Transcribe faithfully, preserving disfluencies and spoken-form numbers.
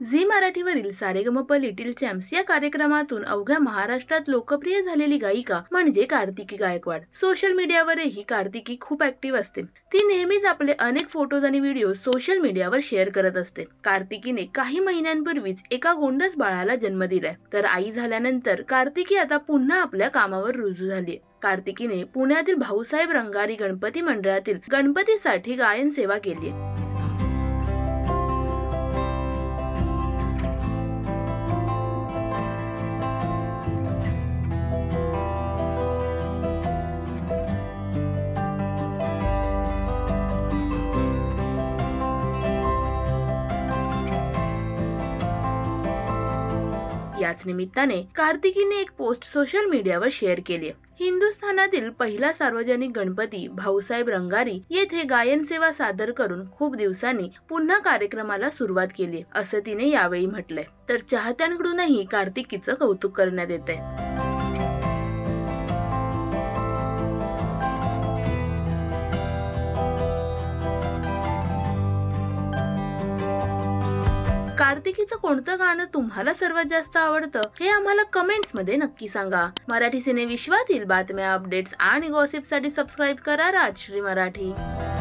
Zee मराठीवरील Sa Re Ga Ma Pa little champs या कार्यक्रमातून अवघ्या महाराष्ट्रात लोकप्रिय झालेली गायिका म्हणजे कार्तिकी गायकवाड। सोशल मीडियावरही कार्तिकी खूप ऍक्टिव्ह असते। ती नेहमीच आपले अनेक फोटोज आणि व्हिडिओ सोशल मीडियावर शेअर करत असते। कार्तिकीने काही महिन्यांपूर्वीच एका गोंडस बाळाला जन्म दिलाय, तर आई झाल्यानंतर कार्तिकी आता पुन्हा आपल्या कामावर रुजू झाली। कार्तिकीने पुण्यातील भाऊसाहेब रंगारी गणपती मंडळातील गणपतीसाठी गायन सेवा केली। याच निमित्ताने कार्तिकीने एक पोस्ट सोशल मीडियावर शेअर केली। हिंदुस्थानातील पहिला सार्वजनिक गणपती भाऊसाहेब रंगारी येथे गायन सेवा सादर करून खूप दिवसांनी पुन्हा कार्यक्रमाला सुरुवात केली, असं तिने यावेळी म्हटलंय। तर चाहत्यांकडूनही कार्तिकीचं कौतुक करण्यात येतंय। कार्तिकीचं कोणतं गाणं तुम्हाला सर्वात जास्त आवडतं हे आम्हाला कमेंट्स मध्ये नक्की सांगा। मराठी सिने विश्वातील बातम्या, अपडेट्स आणि गॉसिपसाठी सबस्क्राइब करा राजश्री मराठी।